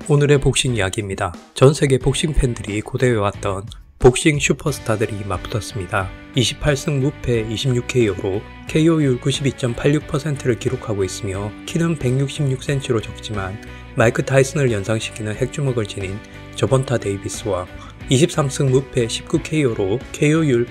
오늘의 복싱 이야기입니다. 전세계 복싱 팬들이 고대해왔던 복싱 슈퍼스타들이 맞붙었습니다. 28승 무패 26KO로 KO율 92.86%를 기록하고 있으며 키는 166cm로 적지만 마이크 타이슨을 연상시키는 핵주먹을 지닌 저번타 데이비스와 23승 무패 19KO로 KO율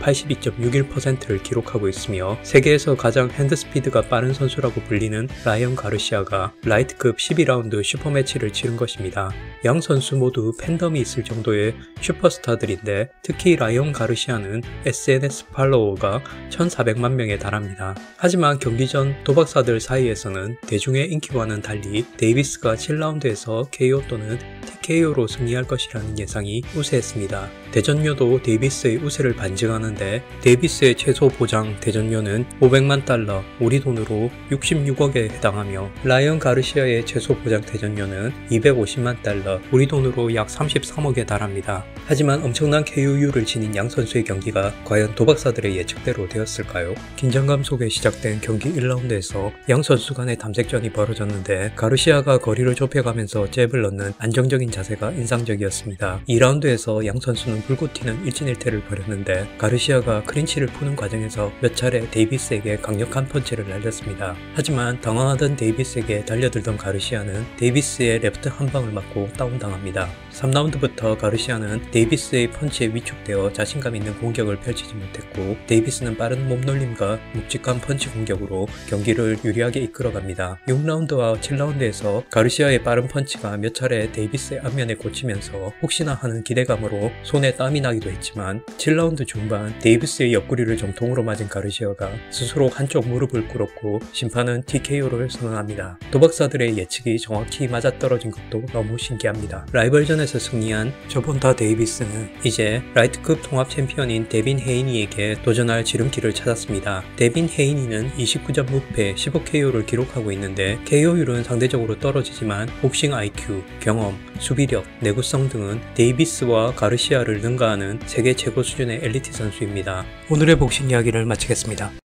82.61%를 기록하고 있으며 세계에서 가장 핸드스피드가 빠른 선수라고 불리는 라이언 가르시아가 라이트급 12라운드 슈퍼매치를 치른 것입니다. 양 선수 모두 팬덤이 있을 정도의 슈퍼스타들인데 특히 라이언 가르시아는 SNS 팔로워가 1400만 명에 달합니다. 하지만 경기 전 도박사들 사이에서는 대중의 인기와는 달리 데이비스가 7라운드에서 KO 또는 TKO로 승리할 것이라는 예상이 우세했습니다. 대전료도 데이비스의 우세를 반증하는데 데이비스의 최소 보장 대전료는 500만 달러, 우리 돈으로 66억에 해당하며 라이언 가르시아의 최소 보장 대전료는 250만 달러, 우리 돈으로 약 33억에 달합니다. 하지만 엄청난 KO율을 지닌 양 선수의 경기가 과연 도박사들의 예측대로 되었을까요? 긴장감 속에 시작된 경기 1라운드에서 양 선수 간의 담색전이 벌어졌는데 가르시아가 거리를 좁혀가면서 잽을 넣는 안정적인 자세가 인상적이었습니다. 2라운드에서 양 선수는 불꽃 튀는 일진일퇴를 벌였는데 가르시아가 클린치를 푸는 과정에서 몇 차례 데이비스에게 강력한 펀치를 날렸습니다. 하지만 당황하던 데이비스에게 달려들던 가르시아는 데이비스의 레프트 한 방을 맞고 다운당합니다. 3라운드부터 가르시아는 데이비스의 펀치에 위축되어 자신감 있는 공격을 펼치지 못했고 데이비스는 빠른 몸놀림과 묵직한 펀치 공격으로 경기를 유리하게 이끌어갑니다. 6라운드와 7라운드에서 가르시아의 빠른 펀치가 몇 차례 데이비스의 앞면에 꽂히면서 혹시나 하는 기대감으로 손에 땀이 나기도 했지만 7라운드 중반 데이비스의 옆구리를 정통으로 맞은 가르시아가 스스로 한쪽 무릎을 꿇었고 심판은 TKO를 선언합니다. 도박사들의 예측이 정확히 맞아떨어진 것도 너무 신기합니다. 라이벌전에서 승리한 저번타 데이비스는 이제 라이트급 통합 챔피언인 데빈 헤이니에게 도전할 지름길을 찾았습니다. 데빈 헤이니는 29점 무패 15KO를 기록하고 있는데 KO율은 상대적으로 떨어지지만 복싱 IQ, 경험, 수비력, 내구성 등은 데이비스와 가르시아를 능가하는 세계 최고 수준의 엘리트 선수입니다. 오늘의 복싱 이야기를 마치겠습니다.